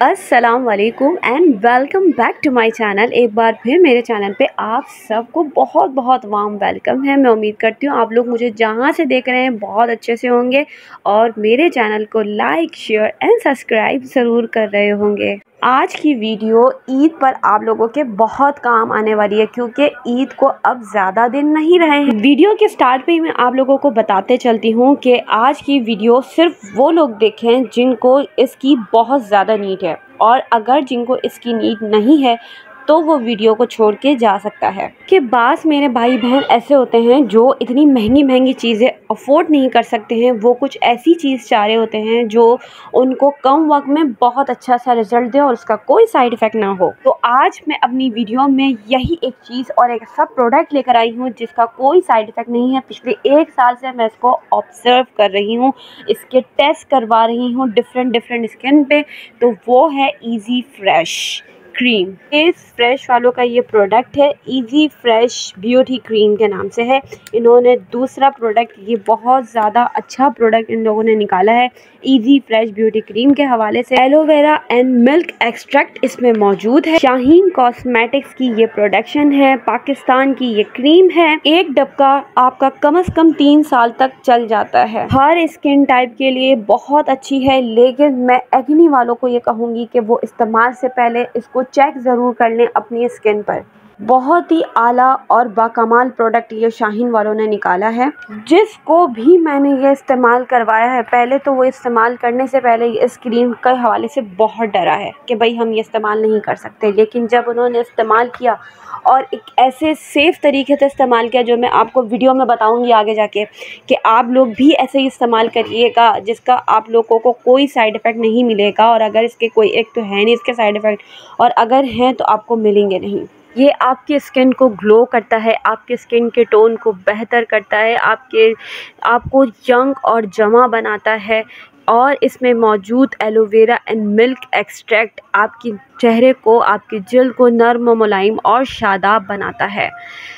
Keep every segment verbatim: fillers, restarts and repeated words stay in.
अस्सलाम वालेकुम and welcome back to my channel. एक बार फिर मेरे चैनल पे आप सबको बहुत बहुत वार्म वेलकम है। मैं उम्मीद करती हूँ आप लोग मुझे जहाँ से देख रहे हैं बहुत अच्छे से होंगे और मेरे चैनल को लाइक शेयर एंड सब्सक्राइब ज़रूर कर रहे होंगे। आज की वीडियो ईद पर आप लोगों के बहुत काम आने वाली है क्योंकि ईद को अब ज़्यादा दिन नहीं रहे हैं। वीडियो के स्टार्ट पे ही मैं आप लोगों को बताते चलती हूँ कि आज की वीडियो सिर्फ वो लोग देखें जिनको इसकी बहुत ज़्यादा नीड है, और अगर जिनको इसकी नीड नहीं है तो वो वीडियो को छोड़ के जा सकता है। कि बास मेरे भाई बहन ऐसे होते हैं जो इतनी महंगी महंगी चीज़ें अफोर्ड नहीं कर सकते हैं, वो कुछ ऐसी चीज़ चाह रहे होते हैं जो उनको कम वक्त में बहुत अच्छा सा रिजल्ट दे और उसका कोई साइड इफ़ेक्ट ना हो। तो आज मैं अपनी वीडियो में यही एक चीज़ और एक ऐसा प्रोडक्ट लेकर आई हूँ जिसका कोई साइड इफ़ेक्ट नहीं है। पिछले एक साल से मैं इसको ऑब्जर्व कर रही हूँ, इसके टेस्ट करवा रही हूँ डिफरेंट डिफरेंट स्किन पे। तो वो है इजी फ्रेश क्रीम। इस फ्रेश वालों का ये प्रोडक्ट है, इजी फ्रेश ब्यूटी क्रीम के नाम से है। इन्होंने दूसरा प्रोडक्ट, ये बहुत ज़्यादा अच्छा प्रोडक्ट इन लोगों ने निकाला है इजी फ्रेश ब्यूटी क्रीम के हवाले से। एलोवेरा एंड मिल्क एक्सट्रैक्ट इसमें मौजूद है। शाहीन कॉस्मेटिक्स की ये प्रोडक्शन है, पाकिस्तान की ये क्रीम है। एक डब्बा आपका कम से कम तीन साल तक चल जाता है। हर स्किन टाइप के लिए बहुत अच्छी है, लेकिन मैं एक्ने वालों को ये कहूँगी कि वो इस्तेमाल से पहले इसको चेक ज़रूर कर लें अपनी स्किन पर। बहुत ही आला और बाकमाल प्रोडक्ट ये शाहीन वालों ने निकाला है। जिसको भी मैंने ये इस्तेमाल करवाया है, पहले तो वो इस्तेमाल करने से पहले इस क्रीम के हवाले से बहुत डरा है कि भाई हम ये इस्तेमाल नहीं कर सकते, लेकिन जब उन्होंने इस्तेमाल किया और एक ऐसे सेफ़ तरीके से इस्तेमाल किया जो मैं आपको वीडियो में बताऊंगी आगे जाके कि आप लोग भी ऐसे ही इस्तेमाल करिएगा जिसका आप लोगों को कोई साइड इफ़ेक्ट नहीं मिलेगा। और अगर इसके कोई एक तो है नहीं इसके साइड इफ़ेक्ट, और अगर हैं तो आपको मिलेंगे नहीं। ये आपकी स्किन को ग्लो करता है, आपके स्किन के टोन को बेहतर करता है, आपके आपको यंग और जमा बनाता है। और इसमें मौजूद एलोवेरा एंड मिल्क एक्सट्रैक्ट आपकी चेहरे को, आपकी जल्द को नर्म मुलायम और शादाब बनाता है।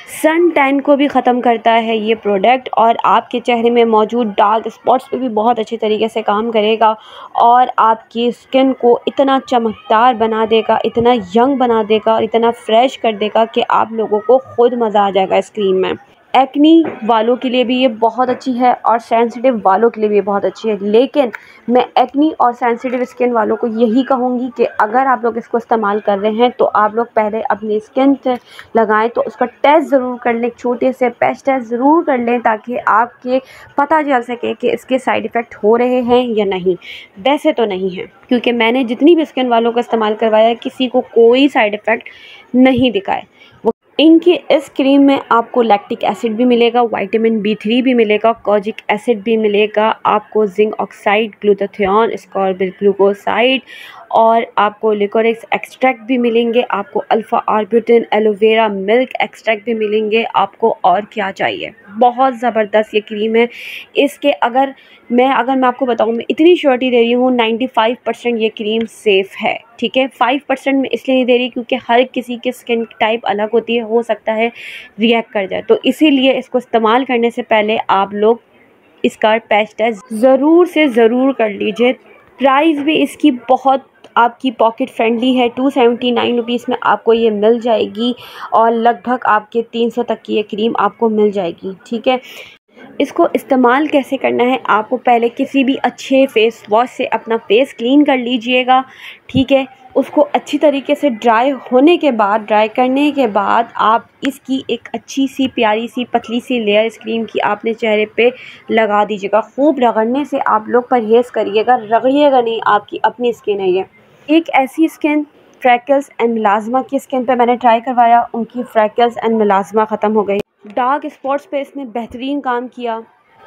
सन टैन को भी ख़त्म करता है ये प्रोडक्ट, और आपके चेहरे में मौजूद डार्क स्पॉट्स पे भी बहुत अच्छी तरीके से काम करेगा और आपकी स्किन को इतना चमकदार बना देगा, इतना यंग बना देगा और इतना फ्रेश कर देगा कि आप लोगों को खुद मज़ा आ जाएगा इस क्रीम में। एक्नी वालों के लिए भी ये बहुत अच्छी है और सेंसिटिव वालों के लिए भी बहुत अच्छी है, लेकिन मैं एक्नी और सेंसिटिव स्किन वालों को यही कहूँगी कि अगर आप लोग इसको इस्तेमाल कर रहे हैं तो आप लोग पहले अपनी स्किन से लगाएं तो उसका टेस्ट ज़रूर कर लें, छोटे से पैच टेस्ट ज़रूर कर लें, ताकि आपके पता चल सके कि इसके साइड इफ़ेक्ट हो रहे हैं या नहीं। वैसे तो नहीं है, क्योंकि मैंने जितनी भी स्किन वालों का इस्तेमाल करवाया किसी को कोई साइड इफ़ेक्ट नहीं दिखाए। इनकी इस क्रीम में आपको लैक्टिक एसिड भी मिलेगा, विटामिन बी थ्री भी मिलेगा, कोजिक एसिड भी मिलेगा, आपको zinc oxide, glutathione, ascorbyl glucoside और आपको लिकोरिक एक्सट्रैक्ट भी मिलेंगे, आपको alpha arbutin, aloe vera milk extract भी मिलेंगे। आपको और क्या चाहिए? बहुत ज़बरदस्त ये क्रीम है। इसके अगर मैं अगर मैं आपको बताऊँ, मैं इतनी श्योरिटी दे रही हूँ पचानवे परसेंट ये क्रीम सेफ़ है। ठीक है, पाँच परसेंट में इसलिए नहीं दे रही क्योंकि हर किसी की स्किन टाइप अलग होती है, हो सकता है रिएक्ट कर जाए, तो इसीलिए इसको इस्तेमाल करने से पहले आप लोग इसका पैच टेस्ट ज़रूर से ज़रूर कर लीजिए। प्राइस भी इसकी बहुत आपकी पॉकेट फ्रेंडली है, टू सेवेंटी नाइन रुपीज़ में आपको ये मिल जाएगी और लगभग आपके तीन सौ तक की ये क्रीम आपको मिल जाएगी। ठीक है, इसको इस्तेमाल कैसे करना है, आपको पहले किसी भी अच्छे फेस वॉश से अपना फेस क्लीन कर लीजिएगा। ठीक है, उसको अच्छी तरीके से ड्राई होने के बाद, ड्राई करने के बाद आप इसकी एक अच्छी सी प्यारी सी पतली सी लेयर इस क्रीम की आपने चेहरे पे लगा दीजिएगा। खूब रगड़ने से आप लोग परहेज़ करिएगा, रगड़िएगा नहीं, आपकी अपनी स्किन है ये। एक ऐसी स्किन फ्रैकल्स एंड मिलाज़मा की स्किन पे मैंने ट्राई करवाया, उनकी फ्रैकल्स एंड मिलाज़मा ख़त्म हो गई। डार्क स्पॉट्स पे इसने बेहतरीन काम किया।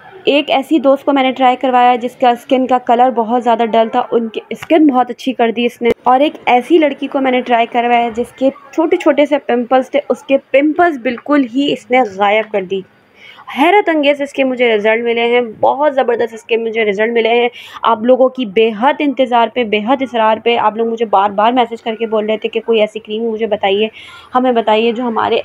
एक ऐसी दोस्त को मैंने ट्राई करवाया जिसका स्किन का कलर बहुत ज़्यादा डल था, उनकी स्किन बहुत अच्छी कर दी इसने। और एक ऐसी लड़की को मैंने ट्राई करवाया जिसके छोटे छोटे से पिंपल्स थे, उसके पिंपल्स बिल्कुल ही इसने गायब कर दी। हैरत अंगेज़ इसके मुझे रिज़ल्ट मिले हैं, बहुत ज़बरदस्त इसके मुझे रिज़ल्ट मिले हैं। आप लोगों की बेहद इंतज़ार पे, बेहद इसरार पे आप लोग मुझे बार बार मैसेज करके बोल रहे थे कि कोई ऐसी क्रीम मुझे बताइए, हमें बताइए जो हमारे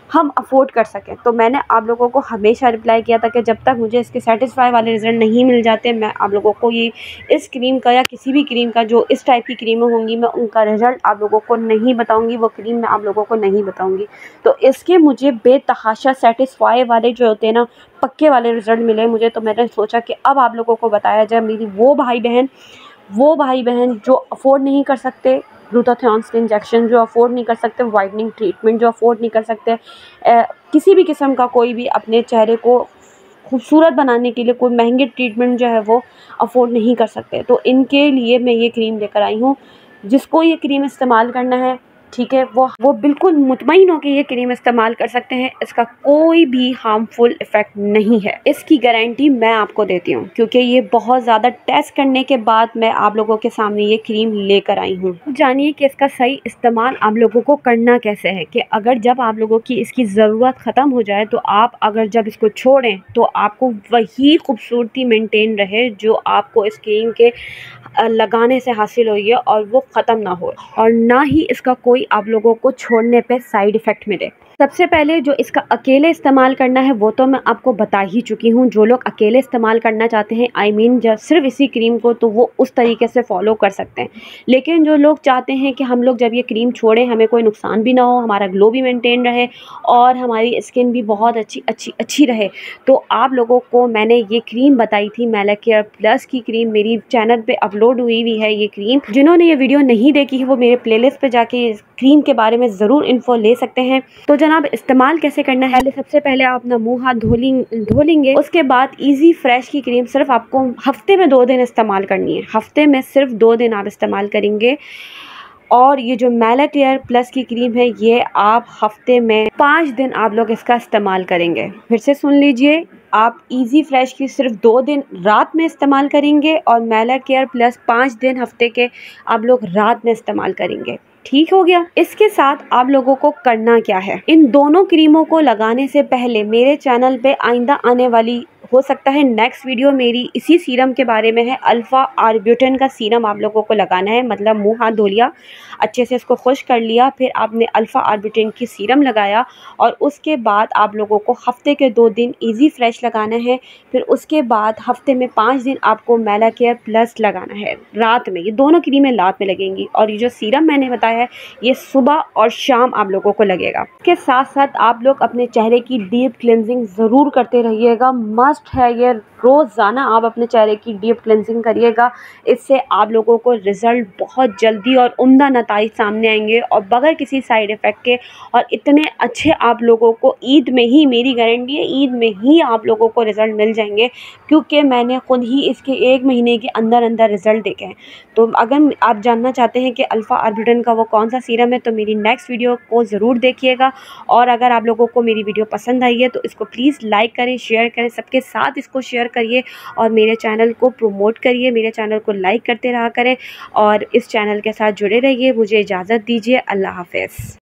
हम अफोर्ड कर सकें। तो मैंने आप लोगों को हमेशा रिप्लाई किया था कि जब तक मुझे इसके सेटिस्फाई वाले रिज़ल्ट नहीं मिल जाते, मैं आप लोगों को ये इस क्रीम का या किसी भी क्रीम का जो इस टाइप की क्रीमें होंगी, मैं उनका रिज़ल्ट आप लोगों को नहीं बताऊँगी, वो क्रीम मैं आप लोगों को नहीं बताऊँगी। तो इसके मुझे बेतहाशा सेटिस्फाई वाले जो होते हैं ना, पक्के वाले रिज़ल्ट मिले मुझे। तो मैंने सोचा कि अब आप लोगों को बताया जाए, मेरी वो भाई बहन वो भाई बहन जो अफोर्ड नहीं कर सकते ग्लूटाथियोन के इंजेक्शन, जो अफोर्ड नहीं कर सकते वाइटनिंग ट्रीटमेंट, जो अफोर्ड नहीं कर सकते ए, किसी भी किस्म का कोई भी अपने चेहरे को खूबसूरत बनाने के लिए कोई महंगे ट्रीटमेंट जो है वो अफोर्ड नहीं कर सकते। तो इनके लिए मैं ये क्रीम लेकर आई हूँ। जिसको ये क्रीम इस्तेमाल करना है, ठीक है, वो वो बिल्कुल मुतमईन होकर ये क्रीम इस्तेमाल कर सकते हैं। इसका कोई भी हार्मफुल इफ़ेक्ट नहीं है, इसकी गारंटी मैं आपको देती हूँ, क्योंकि ये बहुत ज़्यादा टेस्ट करने के बाद मैं आप लोगों के सामने ये क्रीम लेकर आई हूँ। जानिए कि इसका सही इस्तेमाल आप लोगों को करना कैसे है। कि अगर जब आप लोगों की इसकी ज़रूरत ख़त्म हो जाए, तो आप अगर जब इसको छोड़ें तो आपको वही खूबसूरती मेंटेन रहे जो आपको इस क्रीम के लगाने से हासिल हुई है, और वो ख़त्म ना हो, और ना ही इसका कोई आप लोगों को छोड़ने पे साइड इफ़ेक्ट मिले। सबसे पहले जो इसका अकेले इस्तेमाल करना है वो तो मैं आपको बता ही चुकी हूँ। जो लोग अकेले इस्तेमाल करना चाहते हैं, आई मीन जब सिर्फ इसी क्रीम को, तो वो उस तरीके से फॉलो कर सकते हैं। लेकिन जो लोग चाहते हैं कि हम लोग जब ये क्रीम छोड़ें हमें कोई नुकसान भी ना हो, हमारा ग्लो भी मेंटेन रहे और हमारी स्किन भी बहुत अच्छी अच्छी अच्छी रहे, तो आप लोगों को मैंने ये क्रीम बताई थी, मैलाकेयर प्लस की क्रीम। मेरी चैनल पर अपलोड हुई हुई है ये क्रीम। जिन्होंने ये वीडियो नहीं देखी है वो मेरे प्लेलिस्ट पे जाके इस क्रीम के बारे में ज़रूर इन्फो ले सकते हैं। तो जनाब, इस्तेमाल कैसे करना है, सबसे पहले आप अपना मुंह हाथ धो धो लेंगे। उसके बाद इजी फ्रेश की क्रीम सिर्फ आपको हफ्ते में दो दिन इस्तेमाल करनी है। हफ्ते में सिर्फ दो दिन आप इस्तेमाल करेंगे। और ये जो मैलाकेयर प्लस की क्रीम है, ये आप हफ्ते में पाँच दिन आप लोग इसका इस्तेमाल करेंगे। फिर से सुन लीजिए, आप इजी फ्रेश की सिर्फ दो दिन रात में इस्तेमाल करेंगे, और मैलाकेयर प्लस पाँच दिन हफ्ते के आप लोग रात में इस्तेमाल करेंगे। ठीक हो गया। इसके साथ आप लोगों को करना क्या है, इन दोनों क्रीमों को लगाने से पहले मेरे चैनल पे आइंदा आने वाली, हो सकता है नेक्स्ट वीडियो मेरी इसी सीरम के बारे में है। अल्फ़ा आर्ब्यूटेन का सीरम आप लोगों को लगाना है। मतलब मुंह हाथ धो लिया, अच्छे से इसको खुश कर लिया, फिर आपने अल्फ़ा आर्ब्यूटेन की सीरम लगाया, और उसके बाद आप लोगों को हफ्ते के दो दिन इजी फ्रेश लगाना है। फिर उसके बाद हफ्ते में पाँच दिन आपको मैलाकेयर प्लस लगाना है रात में। ये दोनों क्रीमें रात में लगेंगी, और ये जो सीरम मैंने बताया है ये सुबह और शाम आप लोगों को लगेगा। इसके साथ साथ आप लोग अपने चेहरे की डीप क्लिनजिंग ज़रूर करते रहिएगा। मस्त है ये, रोज़ाना आप अपने चेहरे की डीप क्लिनजिंग करिएगा। इससे आप लोगों को रिज़ल्ट बहुत जल्दी और उम्दा नताइज सामने आएंगे, और बगैर किसी साइड इफ़ेक्ट के। और इतने अच्छे आप लोगों को ईद में ही, मेरी गारंटी है, ईद में ही आप लोगों को रिज़ल्ट मिल जाएंगे, क्योंकि मैंने खुद ही इसके एक महीने के अंदर अंदर रिज़ल्ट देखे हैं। तो अगर आप जानना चाहते हैं कि अल्फ़ा आर्ब्यूटेन का वो कौन सा सीरम है, तो मेरी नेक्स्ट वीडियो को ज़रूर देखिएगा। और अगर आप लोगों को मेरी वीडियो पसंद आई है तो इसको प्लीज़ लाइक करें, शेयर करें, सबके साथ इसको शेयर करिए, और मेरे चैनल को प्रमोट करिए, मेरे चैनल को लाइक करते रहा करें, और इस चैनल के साथ जुड़े रहिए। मुझे इजाज़त दीजिए। अल्लाह हाफ़िज़।